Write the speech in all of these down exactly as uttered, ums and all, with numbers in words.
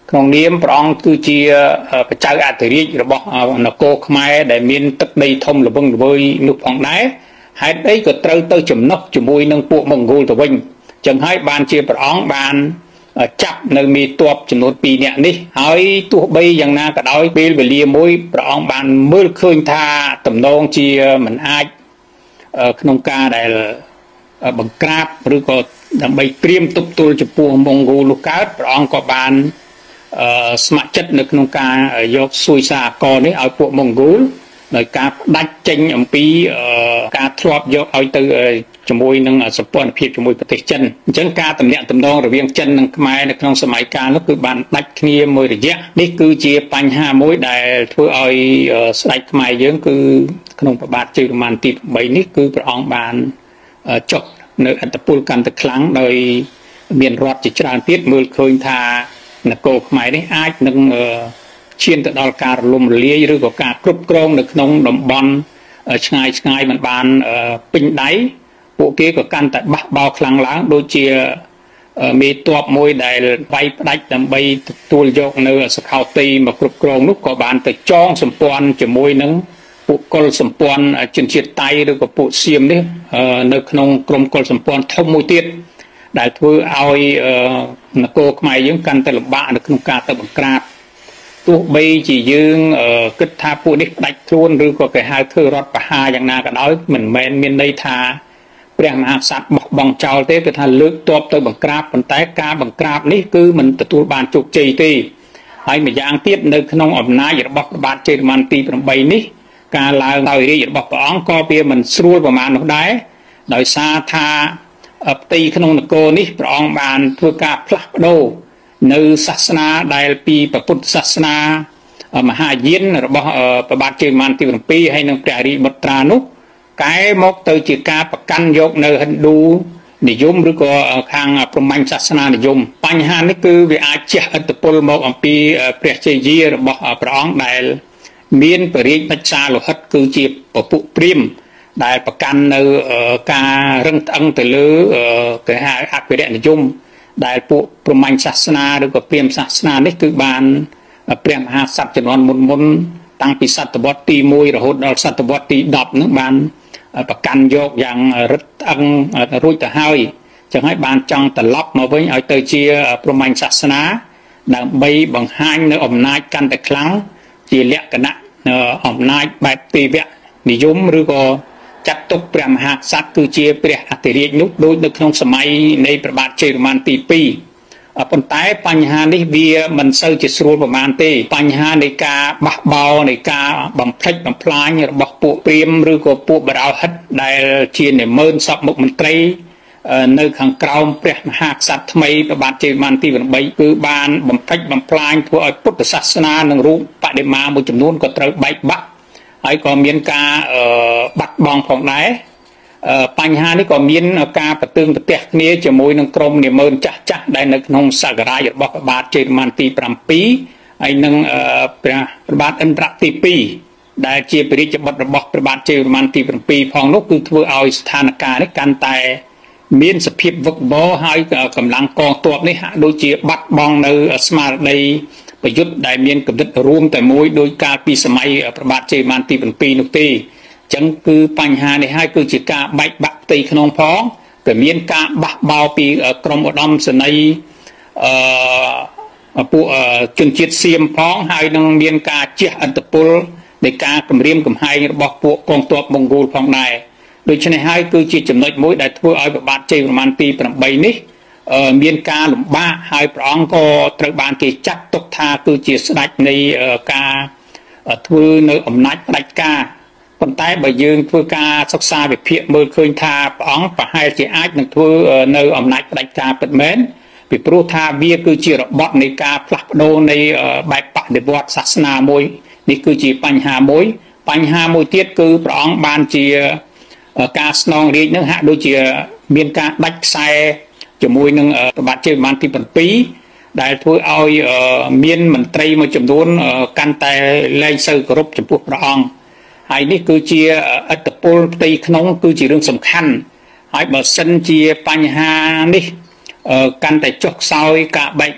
ក្នុងនាមព្រះអង្គគឺជាបច្ចៅអធិរាជរបស់នគរខ្មែរដែលមានទឹកដីធំល្វឹងល្វើយនោះផងដែរហេតុអីក៏ត្រូវទៅចំណុះជាមួយនឹងពួកម៉ុងហ្គោលទៅវិញចឹងហើយបានជាព្រះអង្គបានចាប់នៅមេទ័ពចំនួនពីរនាក់នេះហើយទោះបីយ៉ាងណាក៏ដោយពេលវេលាមួយព្រះអង្គបានមើលឃើញថាតំណងជាមិនអាចក្នុងការដែលបង្ក្រាបឬក៏ដើម្បីព្រាមទប់ទល់ចំពោះម៉ុងហ្គោលនោះកើតព្រះអង្គក៏បានស្ម័គ្រចិត្តនៅក្នុងការយកសួយសារកនេះឲ្យពួកម៉ុងហ្គោលដោយការផ្ដាច់ចេញអំពីការធ្លាប់យកឲ្យទៅជាមួយនឹងសម្ព័ន្ធភាពជាមួយប្រទេសចិនអញ្ចឹងការតំណាក់តំណងរវាងចិននិងខ្មែរនៅក្នុងសម័យកាលនោះគឺបានដាច់គ្នាមួយរយៈនេះគឺជាបញ្ហាមួយដែលធ្វើឲ្យស្ដេចខ្មែរយើងគឺក្នុងព្រះបាទជ័យវរ្ម័នទីប្រាំបីនេះគឺព្រះអង្គបានចុះនៅអត្តពលកាន់តែខ្លាំងដោយមានរដ្ឋជាច្រើនទៀតមើលឃើញថានគរខ្មែរនេះអាចនឹងឈានទៅដល់ការរលំរលាយឬក៏ការគ្រប់គ្រងនៅក្នុងតំបន់ឆ្ងាយឆ្ងាយមិនបានពេញដៃពួកគេក៏កាន់តែបះបោរខ្លាំងឡើងដូចជាមេទ័ពមួយដែលវាយផ្ដាច់ដើម្បីទទួលយកនៅសខោទីមកគ្រប់គ្រងនោះក៏បានទៅចងសម្ព័ន្ធជាមួយនឹងពួកកុលសម្ព័ន្ធជនជាតិតៃឬក៏ពួកសៀមនេះនៅក្នុងក្រុមកុលសម្ព័ន្ធធំមួយទៀតដែលធ្វើឲ្យនគរខ្មែរយើងកាន់តែលំបាកនៅក្នុងការទៅបង្ក្រាបទោះបីជាយើងគិតថាពួកនេះផ្ដាច់ខ្លួនឬក៏គេហៅធ្វើរដ្ឋប្រហារយ៉ាងណាក៏ដោយមិនមែនមានន័យថាព្រះមហាក្សត្របោះបង់ចោលទេគឺថាលើកទ័ពទៅបង្ក្រាបប៉ុន្តែការបង្ក្រាបនេះគឺមិនទទួលបានជោគជ័យទេហើយម្យ៉ាងទៀតនៅក្នុងអំណាចរបស់ព្រះបាទជ័យវរ្ម័នទីប្រាំបីនេះការឡើងដោយរាជរបស់ព្រះអង្គក៏វាមិនស្រួលប្រមាណនោះដែរដោយសារថាផ្ទៃក្នុងនគរនេះព្រះអង្គបានធ្វើការផ្លាស់ប្ដូរនៅសាសនាដែលពីពុទ្ធសាសនាមហាយានរបស់ព្រះបាទជ័យវរ្ម័នទីប្រាំពីរហើយនិងព្រះរាជបុត្រានោះកែមកទៅជាការប្រកាន់យកនៅហិណ្ឌូនិយមឬក៏ខាងព្រហ្មញ្ញសាសនានិយមបញ្ហានេះគឺវាអាចជះឥទ្ធិពលមកអំពីព្រះជ័យយារបស់ព្រះអង្គដែលមានបរិយាបច្ចាលោហិតគឺជាពពួកព្រាហ្មណ៍ដែលប្រកាន់នៅការរឹងត្អឹងទៅលើគេហៅអភិរក្សនិយមដែលពួកព្រហ្មញ្ញសាសនាឬក៏ព្រាហ្មណ៍សាសនានេះគឺបានព្រះមហាក្សត្រជំនាន់មុនមុនតាំងពីសតវត្សទីមួយរហូតដល់សតវត្សទីដប់នោះបានប្រកាន់យកយ៉ាងរឹតត្អឹងរួចទៅហើយចឹងហើយបានចង់ត្រឡប់មកវិញឲ្យទៅជាព្រហ្មញ្ញសាសនាដើម្បីបង្ហាញនៅអំណាចកាន់តែខ្លាំងជាលក្ខណៈអំណាចបែបទេវនិយមឬក៏ចាត់ទុកព្រះមហាក្សត្រគឺជាព្រះអធិរាជនោះដូចនៅក្នុងសម័យនៃព្រះបាទជ័យវរ្ម័នទីពីរប៉ុន្តែបញ្ហានេះវាមិនសូវជាស្រួលប្រមាណទេបញ្ហានៃការបះបោរនៃការបំផ្លិចបំផ្លាញរបស់ពួកព្រាហ្មណ៍ឬក៏ពួកបរោហិតដែលជានិមឺនសពមុខមន្ត្រីនៅខាងក្រោមព្រះមហាក្សត្រថ្មីព្រះបាទជ័យវរ្ម័នទីប្រាំបីគឺបានបំផ្លិចបំផ្លាញធ្វើឲ្យពុទ្ធសាសនានិងរូបបដិមាមួយចំនួនក៏ត្រូវបែកបាក់ហើយក៏មានការបាត់បង់ផងដែរបញ្ហានេះក៏មានការប្រទើងប្រទះគ្នាជាមួយនឹងក្រុមនិមឺនចាស់ចាស់ដែលនៅក្នុងសក្ការៈរបស់ព្រះបាទជ័យវរ្ម័នទីប្រាំពីរហើយនឹងព្រះព្រះបាទឥន្ទ្រទីពីរដែលជាព្រះរាជបុត្ររបស់ព្រះបាទជ័យវរ្ម័នទីប្រាំពីរផងនោះគឺធ្វើឲ្យស្ថានភាពនេះកាន់តែមានសភាពវឹកវរហើយកម្លាំងកងទ័ពនេះហាក់ដូចជាបាត់បង់នៅស្មារតីប្រយុទ្ធដែលមានកម្រិតរួមតែមួយដោយកាលពីសម័យព្រះបាទជ័យវរ្ម័នទីប្រាំពីរនោះទេអញ្ចឹងគឺបញ្ហានេះហើយគឺជាការបែកបាក់ផ្ទៃក្នុងផងក៏មានការបះបោរពីក្រមឧត្តមសេនីយ៍អឺពួកជនជាតិសៀមផងហើយនឹងមានការជះឥទ្ធិពលនៃការគម្រាមកំហែងរបស់ពួកកងទ័ពម៉ុងហ្គោលផងដែរដូច្នេះហើយគឺជាចំណុចមួយដែលធ្វើឲ្យព្រះបាទជ័យវរ្ម័នទីប្រាំបីនេះមានការលំបាកហើយព្រះអង្គក៏ត្រូវបានគេចាត់ទុកថាគឺជាស្ដេចនៃការធ្វើនៅអំណាចផ្ដាច់ការប៉ុន្តែបើយើងធ្វើការសិក្សាវិភាគមើលឃើញថាព្រះអង្គប្រហែលជាអាចនឹងធ្វើនៅអំណាចផ្ដាច់ការពិតមែនពីព្រោះថាវាគឺជារបត់នៃការផ្លាស់ប្ដូរនៃបែបបដិវត្តសាសនាមួយនេះគឺជាបញ្ហាមួយបញ្ហាមួយទៀតគឺព្រះអង្គបានជាការស្នងរាជនឹងហាក់ដូចជាមានការដាច់ខ្សែជាមួយនឹងព្រះបាទជ័យវរ្ម័នទីប្រាំពីរដែលធ្វើឲ្យមានមន្ត្រីមួយចំនួនកាន់តែលែងសូវគោរពចំពោះព្រះអង្គហើយនេះគឺជាឥទ្ធិពលផ្ទៃក្នុងគឺជារឿងសំខាន់ហើយបើសិនជាបញ្ហានេះកាន់តែចុះខ្សោយការបែកបាក់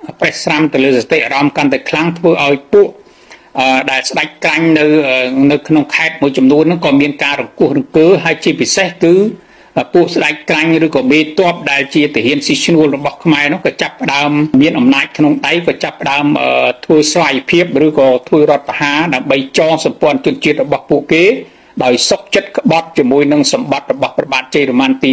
ប្រេះស្រាំទៅលើសតិអារម្មណ៍កាន់តែខ្លាំងធ្វើឲ្យពួកដែលស្ដេចក្រាញ់នៅនៅក្នុងខេត្តមួយចំនួនហ្នឹងក៏មានការរង្គោះរង្គើហើយជាពិសេសគឺពួកស្ដេចក្រាញ់ឬក៏មេទ័ពដែលជាទាហានស៊ីឈ្នួលរបស់ខ្មែរនោះក៏ចាប់ផ្ដើមមានអំណាចក្នុងដៃក៏ចាប់ផ្ដើមធ្វើស្វ័យភាពឬក៏ធ្វើរដ្ឋប្រហារដើម្បីចងសម្ព័ន្ធជនជាតិរបស់ពួកគេដោយសុខចិត្តក្បត់ជាមួយនឹងសម្បត្តិរបស់ព្រះបាទជ័យវរ្ម័នទី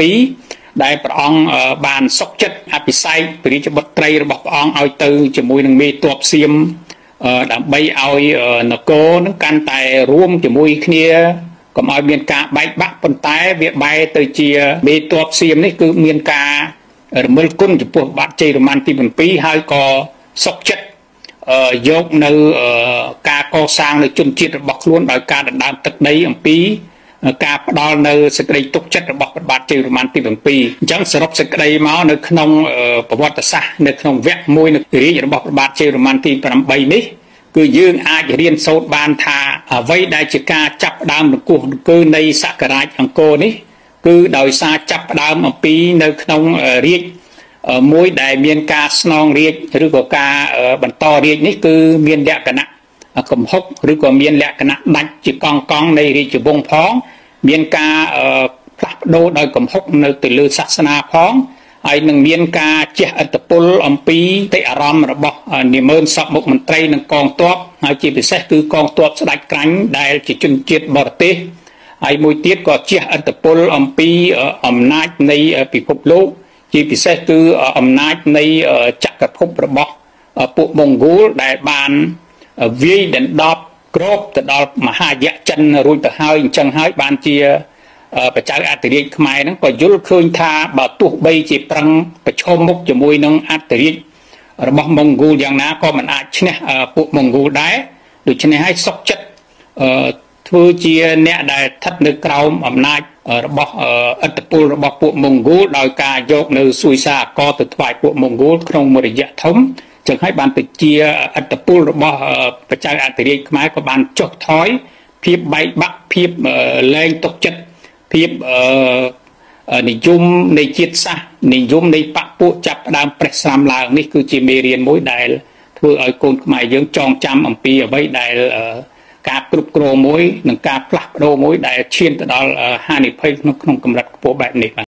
7ដែលព្រះអង្គបានសុខចិត្តអភិសេកព្រះរាជបុត្រីរបស់ព្រះអង្គឲ្យទៅជាមួយនឹងមេទ័ពសៀមដើម្បីឲ្យនគរនឹងកាន់តែរួមជាមួយគ្នាកុំឲ្យមានការបែកបាក់ប៉ុន្តែវាបែរទៅជាមេទ័ពសៀមនេះគឺមានការរមិលគុណចំពោះបាទជ័យវរ្ម័នទី7ហើយក៏សុខចិត្តយកនៅការកសាងនៅជនជាតិរបស់ខ្លួនដោយការដណ្ដើមទឹកដីអំពីការផ្ដល់នៅសេចក្តីទុកចិត្តរបស់ព្រះបាទជ័យវរ្ម័នទី7អញ្ចឹងសរុបសេចក្តីមកនៅក្នុងប្រវត្តិសាស្ត្រនៅក្នុងវគ្គមួយនៅរាជរបស់ព្រះបាទជ័យវរ្ម័នទី8នេះគឺយើងអាចរៀនសូត្របានថាអ្វីដែលជាការចាប់ផ្ដើមរង្គោះរង្គើនៃសក្ការៈអង្គរនេះគឺដោយសារចាប់ផ្ដើមអំពីនៅក្នុងរាជមួយដែលមានការស្នងរាជឬក៏ការបន្តរាជនេះគឺមានលក្ខណៈកំហុកឬក៏មានលក្ខណៈដាច់ជាកង់កង់នៃរាជវង្សផងមានការផ្លាស់ប្ដូរដោយកំហុកនៅទៅលើសាសនាផងហើយនឹងមានការជះឥទ្ធិពលអំពីតិអារម្មណ៍របស់នាម៉ឺនសពមុខមន្ត្រីនិងកងទ័ពហើយជាពិសេសគឺកងទ័ពស្ដេចក្រាញ់ដែលជាជនជាតិបរទេសហើយមួយទៀតក៏ជះឥទ្ធិពលអំពីអំណាចនៃពិភពលោកជាពិសេសគឺអំណាចនៃចក្រភពរបស់ពួកម៉ុងហ្គោលដែលបានវាយដណ្ដប់គ្របទៅដល់មហាយៈចិនរួចទៅហើយអញ្ចឹងហើយបានជាព្រះចៅអធិរាជខ្មែរហ្នឹងក៏យល់ឃើញថាបើទោះបីជាប្រឹងប្រឈមមុខជាមួយនឹងអធិរាជរបស់ម៉ុងហ្គោលយ៉ាងណាក៏មិនអាចឈ្នះពួកម៉ុងហ្គោលដែរដូច្នេះហើយសុខចិត្តធ្វើជាអ្នកដែលស្ថិតនៅក្រោមអំណាចរបស់ឥទ្ធិពលរបស់ពួកម៉ុងហ្គោលដោយការយកនៅសួយសារអកទៅថ្វាយពួកម៉ុងហ្គោលក្នុងមួយរយៈធំចឹងហើយបានទៅជាឥទ្ធិពលរបស់ព្រះចៅអធិរាជខ្មែរក៏បានចុះថយភាពបែកបាក់ភាពលែងទុកចិត្តភាពនិយមនៃជាតិសាសន៍និយមនៃបពពួកចាប់ផ្ដើមប្រេះស្រាំឡើងនេះគឺជាមេរៀនមួយដែលធ្វើឲ្យកូនខ្មែរយើងចងចាំអំពីអ្វីដែលការគ្រប់គ្រងមួយនិងការផ្លាស់ប្ដូរមួយដែលឈានទៅដល់ហានិភ័យក្នុងក្នុងកម្រិតខ្ពស់បែបនេះ